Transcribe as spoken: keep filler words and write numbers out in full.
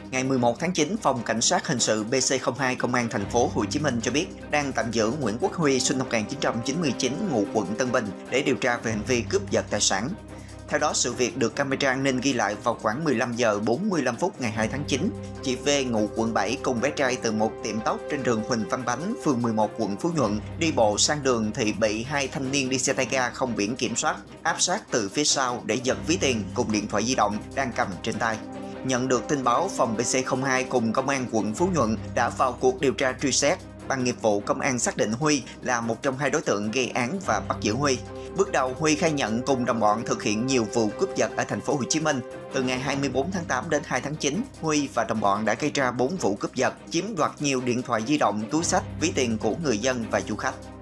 Ngày mười một tháng chín, Phòng Cảnh sát Hình sự B C không hai Công an thành phố Hồ Chí Minh cho biết đang tạm giữ Nguyễn Quốc Huy sinh năm một nghìn chín trăm chín mươi chín, ngụ quận Tân Bình để điều tra về hành vi cướp giật tài sản. Theo đó, sự việc được camera an ninh ghi lại vào khoảng mười lăm giờ bốn mươi lăm phút ngày hai tháng chín. Chị V, ngụ quận bảy cùng bé trai từ một tiệm tóc trên đường Huỳnh Văn Bánh, phường mười một, quận Phú Nhuận đi bộ sang đường thì bị hai thanh niên đi xe tay ga không biển kiểm soát áp sát từ phía sau để giật ví tiền cùng điện thoại di động đang cầm trên tay. Nhận được tin báo, phòng B C không hai cùng Công an quận Phú Nhuận đã vào cuộc điều tra truy xét. Ban nghiệp vụ công an xác định Huy là một trong hai đối tượng gây án và bắt giữ Huy. Bước đầu, Huy khai nhận cùng đồng bọn thực hiện nhiều vụ cướp giật ở thành phố Hồ Chí Minh. Từ ngày hai mươi bốn tháng tám đến hai tháng chín, Huy và đồng bọn đã gây ra bốn vụ cướp giật, chiếm đoạt nhiều điện thoại di động, túi xách, ví tiền của người dân và du khách.